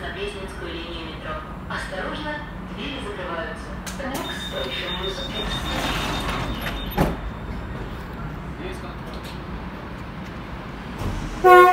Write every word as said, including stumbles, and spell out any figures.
на Пресненскую линию метро. Осторожно, двери закрываются. The next station is Extension.